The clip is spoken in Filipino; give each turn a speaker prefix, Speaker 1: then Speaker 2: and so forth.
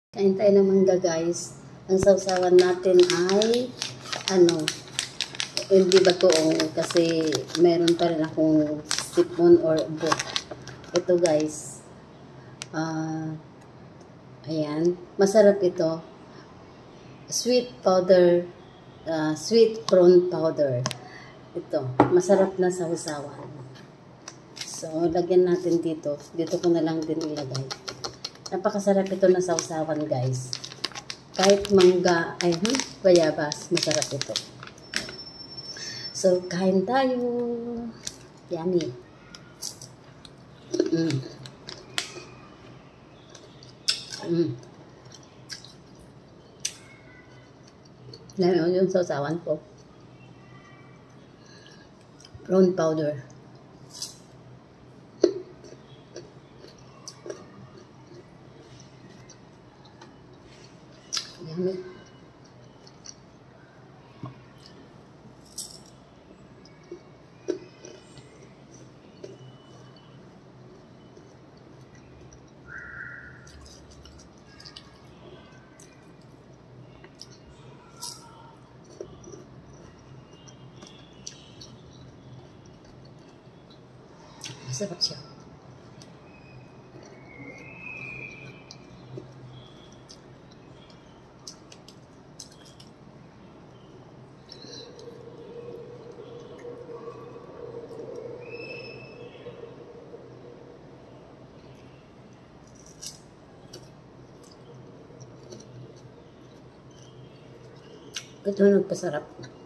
Speaker 1: Kain tayo ng mangga, guys. Ang sausawan natin ay hindi bagoong kasi meron pa rin akong sipon or book. Ito, guys. Ayan. Masarap ito. Sweet powder, sweet prawn powder. Ito. Masarap na sausawan. So, lagyan natin dito. Dito ko na lang din ilagay. Napakasarap ito na sausawan, guys. Kahit mangga, bayabas, masarap ito. So, kain tayo. Yummy. Ngayon yung sausawan ko. Prawn powder. Yummy. Masarap siya. Ito nagpasarap.